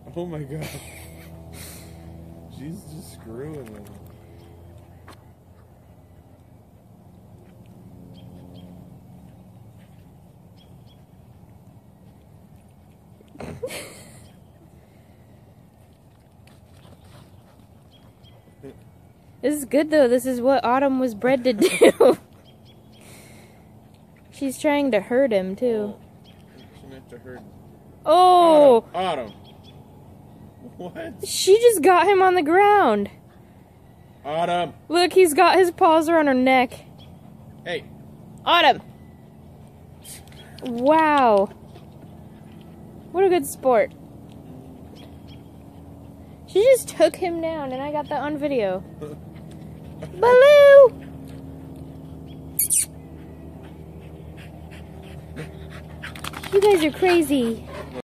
Oh my god. She's just screwing with him. This is good though. This is what Autumn was bred to do. She's trying to hurt him too. She meant to hurt him. Oh! Autumn! What? She just got him on the ground. Autumn! Look, he's got his paws around her neck. Hey! Autumn! Wow. What a good sport. She just took him down and I got that on video. Baloo! You guys are crazy.